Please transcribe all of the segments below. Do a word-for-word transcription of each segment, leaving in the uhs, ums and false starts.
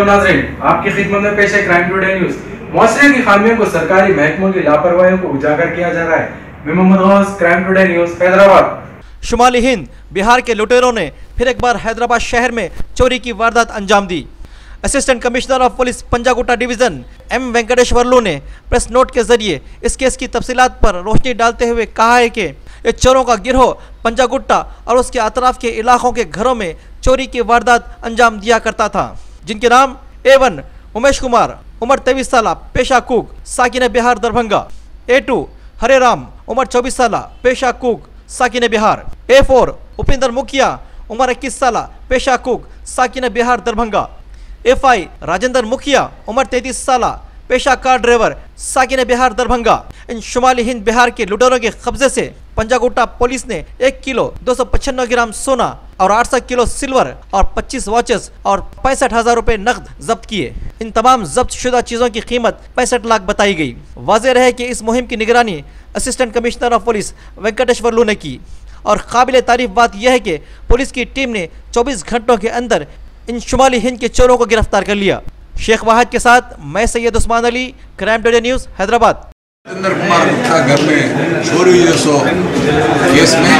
नाज़रीन, आपकी खिदमत में पेश है क्राइम टुडे न्यूज। मुआशरे की खामियों को सरकारी महकमों की लापरवाहियों को उजागर किया जा रहा है। मैं Mohammed Ghaus, Crime Today News, Hyderabad. शुमाली हिंद बिहार के लुटेरों ने फिर एक बार हैदराबाद शहर में चोरी की वारदात अंजाम दी। Assistant commissioner of police Panjagutta division M Venkateshwarlu ने प्रेस नोट के जरिए इस केस की तफसीलात पर रोशनी डालते हुए कहा है कि ये चोरों का गिरोह पंजागुट्टा और उसके अतराफ के इलाकों के घरों में चोरी की वारदात अंजाम दिया करता था, जिनके नाम ए वन उमेश कुमार उम्र तेईस साल पेशा कुक साकिन बिहार दरभंगा, ए टू हरे राम उम्र चौबीस साल पेशा कुक साकिन बिहार, ए फोर उपिंदर मुखिया उम्र इक्कीस साल पेशा कुक साकिन बिहार दरभंगा, ए फाइव राजेंद्र मुखिया उम्र तैंतीस साल पेशा कार ड्राइवर साकिन बिहार दरभंगा। इन शुमाली हिंद बिहार के लुटेरों के कब्जे से पंजागुट्टा पुलिस ने एक किलो दो सौ पचानवे ग्राम सोना और आठ सौ किलो सिल्वर और पच्चीस वॉचेस और पैंसठ हजार रुपए नकद जब्त किए। इन तमाम जब्त शुदा चीजों की कीमत पैंसठ लाख बताई गई। वाज़ेह रहे कि इस मुहिम की निगरानी assistant commissioner of police Venkateshwarlu ने की और काबिल तारीफ बात यह है कि पुलिस की टीम ने चौबीस घंटों के अंदर इन शुमाली हिंद के चोरों को गिरफ्तार कर लिया। शेख वाहिद के साथ मैं Syed Usman Ali, Crime Today News, Hyderabad. Jitendra Kumar Gupta घर में चोरी हुई सो केस में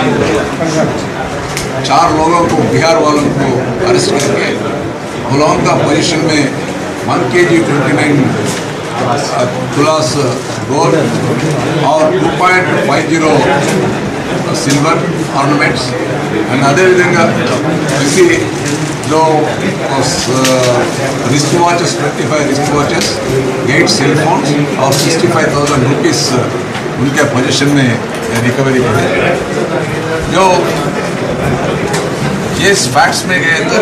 चार लोगों को बिहार वालों को अरेस्ट करके गुलाम का पोजीशन में one K G twenty nine तुलास गोल्ड और two point five zero silver ornaments and अदेविधंగా इसी जो wrist watches twenty five wrist watches eight cell phones और सिक्सटी फाइव थाउजेंड रुपीज़ उनके पोजीशन में रिकवरी की। जो केस फैक्ट्स में गए तो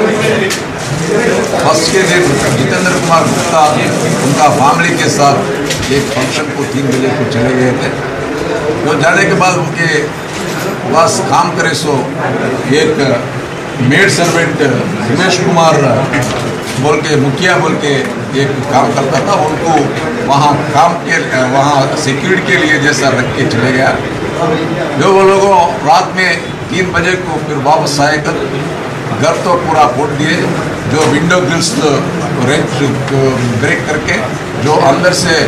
फर्स्ट के दिन जितेंद्र कुमार गुप्ता उनका फैमिली के साथ एक फंक्शन को तीन बजे को चले गए थे। जो जाने के बाद उनके पास काम करे सो एक मेड सर्वेंट उमेश कुमार बोल के मुखिया बोल के एक काम करता था, उनको वहाँ काम के वहाँ सिक्योरिटी के लिए जैसा रख के चले गया। जो वो लोगों रात में तीन बजे को फिर वापस आए कर घर तो पूरा फोड़ दिए। जो विंडो ग्रिल्स रेंच ब्रेक करके जो अंदर से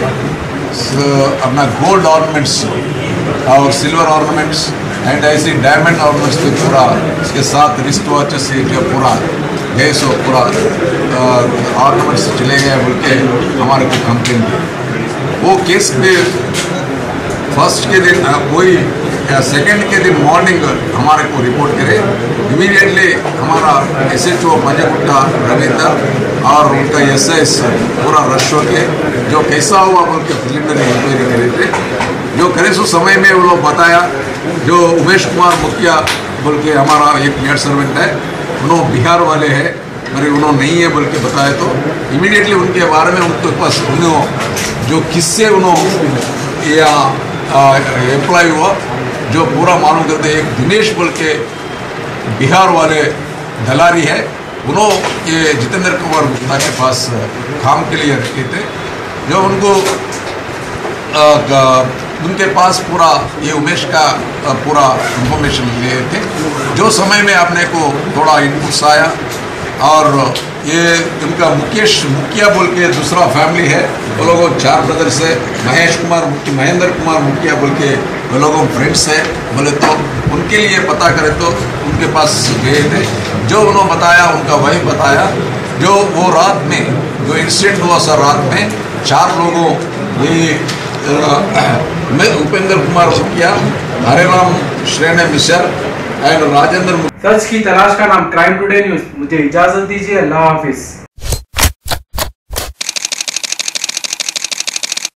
अपना गोल्ड ऑर्नामेंट्स और सिल्वर ऑर्नामेंट्स एंड ऐसी डायमंड ऑर्नामेंट्स पे पूरा इसके साथ रिस्ट वॉचेस से जो पूरा गए सो पूरा ऑर्नामेंट्स चले गए बोल के हमारे को कंप्लेन दी। वो केस पे फर्स्ट के दिन कोई सेकेंड के दिन मॉर्निंग हमारे को रिपोर्ट करे। इमीडिएटली हमारा S H O Panjagutta Ravinder और उनका एस एस पूरा रश हो के जो कैसा हुआ बोल के प्रिलिमिनरी इंक्वायरी करे थे। जो करे सो समय में वो लोग बताया जो उमेश कुमार मुखिया बोल के हमारा एक मेड सर्वेंट है, उन्होंने बिहार वाले हैं मगर उन्होंने नहीं है बोल के बताया। तो इमीडिएटली उनके बारे में उनके पास उन्होंने जो किससे उन्होंने या एम्प्लॉय हुआ जो पूरा मालूम करते एक दिनेश बोल के बिहार वाले दलारी है, उन्होंने ये जितेंद्र कुमार गुप्ता के पास काम के लिए रखे थे। जो उनको आ, उनके पास पूरा ये उमेश का पूरा इंफॉर्मेशन लिए थे। जो समय में आपने को थोड़ा इनपुट्स आया और ये उनका मुकेश मुखिया बोल के दूसरा फैमिली है, वो लोगों चार ब्रदर्स है, महेश कुमार महेंद्र कुमार मुखिया बोल के वो लोगों फ्रेंड्स है बोले तो उनके लिए पता करें तो उनके पास गए थे। जो उन्होंने बताया उनका वही बताया। जो वो रात में जो इंसिडेंट हुआ सर रात में चार लोगों ये मैं उपेंद्र कुमार मुखिया, हरे राम श्रेणी मिश्र एंड राजेंद्र। सच की तलाश का नाम क्राइम टुडे न्यूज। मुझे इजाजत दीजिए, अल्लाह हाफिज।